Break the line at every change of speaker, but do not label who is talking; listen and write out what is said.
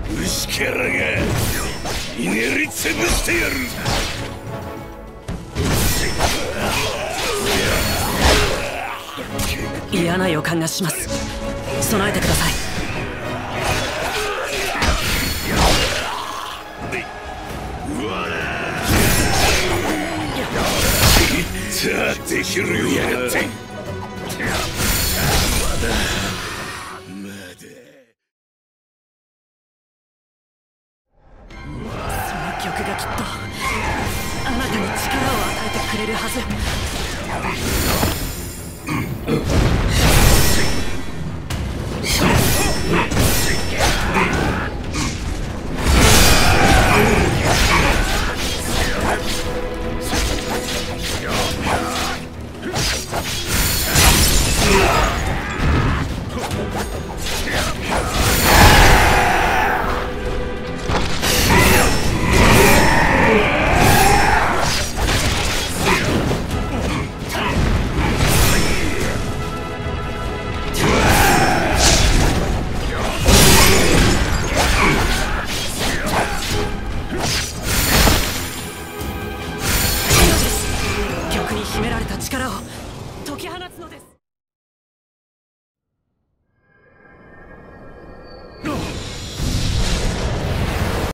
虫けらがひねりつぶしてやる。
嫌な予感がします。備えてください。
さあできるようやがって。まだ
その曲がきっとあなたに力を与えてくれるはず。曲に秘められた力を解き放つのです。